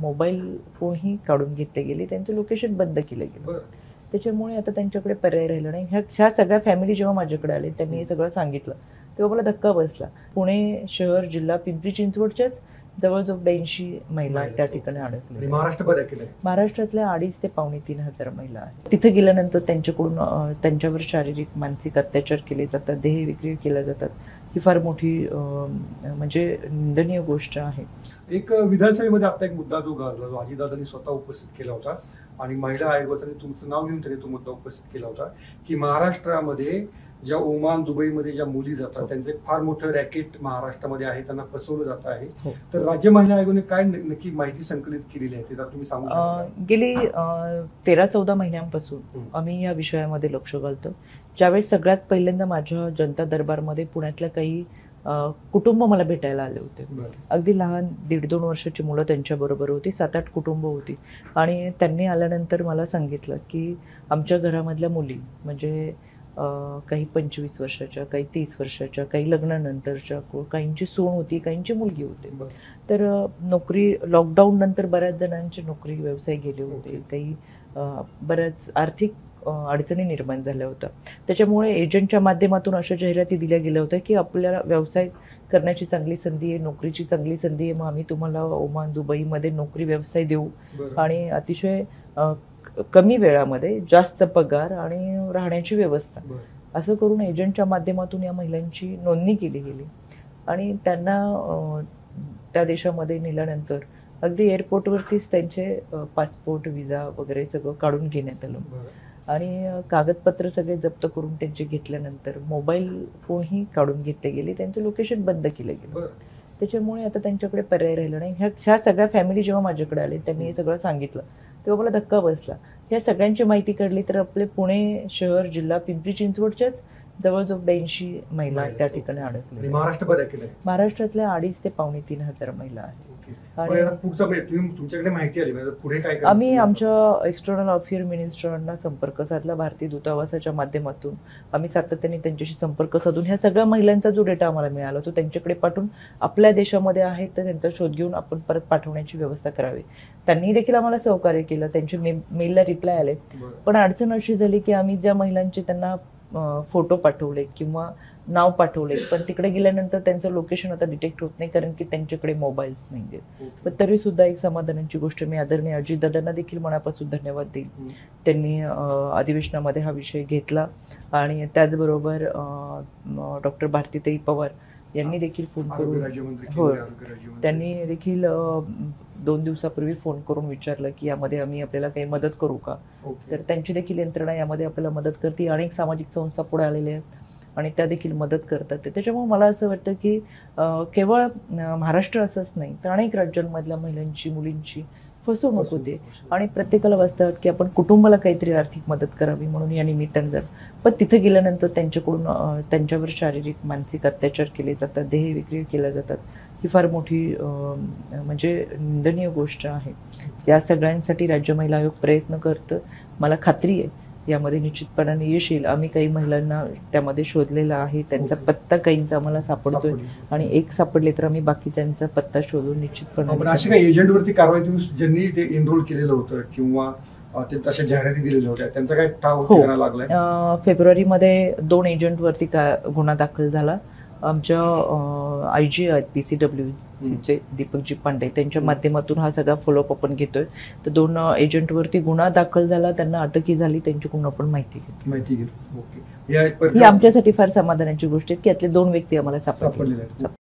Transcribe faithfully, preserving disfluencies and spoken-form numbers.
Mobile फोनही काढून घेतले गेले, त्यांचं लोकेशन बंद केलं गेलं. त्याच्यामुळे आता त्यांच्याकडे पर्याय राहिला नाही. ह्या ह्या सगळ्या फॅमिली जेव्हा माझ्याकडे आले, त्यांनी हे सगळं सांगितलं तेव्हा मला धक्का बसला. पुणे शहर, जिल्हा, पिंपरी चिंचवडच्याच जवळजवळ ब्याऐंशी महिला त्या ठिकाणी अडकल्या. महाराष्ट्र महाराष्ट्रातल्या अडीच ते पावणे तीन हजार महिला आहेत. तिथे गेल्यानंतर त्यांच्याकडून त्यांच्यावर शारीरिक मानसिक अत्याचार केले जातात, देह विक्री केल्या जातात. ही फार मोठी म्हणजे निंदनीय गोष्ट आहे. एक विधानसभेमध्ये आता एक मुद्दा जो गाजला, जो अजितदादांनी स्वतः उपस्थित केला होता आणि महिला आयोगाने तुमचं नाव घेऊन त्यांनी तो मुद्दा उपस्थित केला होता की महाराष्ट्रामध्ये ज्या ओमान, दुबईमध्ये ज्या मुली जातात त्यांचं एक फार मोठं रॅकेट महाराष्ट्रामध्ये आहे, त्यांना फसवलं जात आहे. तर राज्य महिला आयोगाने काय नक्की माहिती संकलित केलेली आहे ते तुम्ही सांगू शकता? गेली तेरा चौदा महिन्यांपासून आम्ही या विषयामध्ये लक्ष घालतो. ज्यावेळेस सगळ्यात पहिल्यांदा माझ्या जनता दरबारमध्ये पुण्यातल्या काही कुटुंब मला भेटायला आले होते. अगदी लहान दीड दोन वर्षाची मुलं त्यांच्या बरोबर होती, सात आठ कुटुंब होती. आणि त्यांनी आल्यानंतर मला सांगितलं की आमच्या घरामधल्या मुली म्हणजे काही पंचवीस वर्षाच्या, काही तीस वर्षाच्या, काही लग्नानंतरच्या, काहींची सून होती, काहींची मुलगी होती. तर नोकरी लॉकडाऊन नंतर बऱ्याच जणांचे नोकरी व्यवसाय गेले होते, काही बऱ्याच आर्थिक अडचणी निर्माण झाल्या होत्या. त्याच्यामुळे एजंटच्या माध्यमातून अशा जाहिराती दिल्या गेल्या होत्या की आपल्याला व्यवसाय करण्याची चांगली संधी आहे, नोकरीची चांगली संधी आहे, मग आम्ही तुम्हाला ओमान, दुबईमध्ये नोकरी व्यवसाय देऊ आणि अतिशय कमी वेळामध्ये जास्त पगार आणि राहण्याची व्यवस्था, असं करून एजंटच्या माध्यमातून या महिलांची नोंदणी केली गेली. आणि त्यांना त्या देशामध्ये नेल्यानंतर अगदी एअरपोर्टवरतीच त्यांचे पासपोर्ट, विजा वगैरे सगळं काढून घेण्यात आलं आणि कागदपत्र सगळे जप्त करून त्यांचे घेतल्यानंतर मोबाईल फोनही काढून घेतले गेले, त्यांचं लोकेशन बंद केलं गेलं. त्याच्यामुळे आता त्यांच्याकडे पर्याय राहिला नाही. ह्या ह्या सगळ्या फॅमिली जेव्हा माझ्याकडे आले, त्यांनी हे सगळं सांगितलं तेव्हा मला धक्का बसला. ह्या सगळ्यांची माहिती काढली तर आपले पुणे शहर, जिल्हा, पिंपरी चिंचवडच्याच जवळजवळ ब्याऐंशी महिला त्या ठिकाणी अडकल्या. महाराष्ट्र महाराष्ट्रातल्या अडीच ते पावणे तीन हजार महिला आहेत. तुमच्याकडे माहिती आली पुढे काय? आम्ही आमच्या एक्सटर्नल अफेअर मिनिस्टरांना संपर्क साधला, भारतीय दूतावासाच्या माध्यमातून आम्ही सातत्याने त्यांच्याशी संपर्क साधून ह्या सगळ्या महिलांचा जो डेटा आम्हाला मिळाला तो त्यांच्याकडे पाठवून आपल्या देशामध्ये आहेत तर त्यांचा शोध घेऊन आपण परत पाठवण्याची व्यवस्था करावी. त्यांनी देखील आम्हाला सहकार्य केलं, त्यांचे मे मेलला रिप्लाय आले. पण अडचण अशी झाली की आम्ही ज्या महिलांचे त्यांना फोटो पाठवले किंवा नाव पाठवले, पण तिकडे गेल्यानंतर त्यांचं लोकेशन आता डिटेक्ट होत नाही कारण की त्यांच्याकडे मोबाईल्स नाही आहेत. पण तरी सुद्धा एक समाधानाची गोष्ट, मी आदरणीय अजितदादांना देखील मनापासून धन्यवाद देईल. त्यांनी अधिवेशनामध्ये हा विषय घेतला आणि त्याचबरोबर डॉक्टर भारतीताई पवार यांनी देखील फोन करून हो त्यांनी देखील दोन दिवसापूर्वी फोन करून विचारलं की यामध्ये आम्ही आपल्याला काही मदत करू का. तर त्यांची देखील यंत्रणा यामध्ये आपल्याला मदत करते. अनेक सामाजिक संस्था पुढे आलेल्या आहेत आणि त्या देखील मदत करतात. त्याच्यामुळे मला असं वाटतं की केवळ महाराष्ट्र असंच नाही तर अनेक राज्यांमधल्या महिलांची, मुलींची फसवणूक होते आणि प्रत्येकाला वाटतं की आपण कुटुंबाला काहीतरी आर्थिक मदत करावी म्हणून या निमित्तानं जर पण तिथे गेल्यानंतर त्यांच्याकडून त्यांच्यावर शारीरिक मानसिक अत्याचार केले जातात, देह विक्री केल्या जातात. ही फार मोठी म्हणजे निंदनीय गोष्ट आहे. या सगळ्यांसाठी राज्य महिला आयोग प्रयत्न करतं. मला खात्री आहे यामध्ये निश्चितपणाने यश येईल. आम्ही काही महिलांना त्यामध्ये शोधलेला आहे, त्यांचा पत्ता काहींचा आम्हाला सापडतोय आणि एक सापडले तर आम्ही बाकी त्यांचा पत्ता शोधून निश्चितपणे. अशी काही एजंटवरती कारवाई तुम्ही ज्यांनी ते एनरोल केलेलं होतं किंवा ते तशा जाहिराती दिलेल्या होत्या त्यांचा काय ठाव लागलाय? फेब्रुवारीमध्ये दोन एजंटवरती का गुन्हा दाखल झाला. आमच्या आय जी आहेत पी सी डब्ल्यू सीचे दीपकजी पांडे, त्यांच्या माध्यमातून हा सगळा फॉलोअप आपण घेतोय. तर दोन एजंटवरती गुन्हा दाखल झाला, त्यांना अटकही झाली, त्यांच्याकडून आपण माहिती घेतो माहिती घेतो ओके ही आमच्यासाठी फार समाधानाची गोष्ट आहे की यातले दोन व्यक्ती आम्हाला सापडले.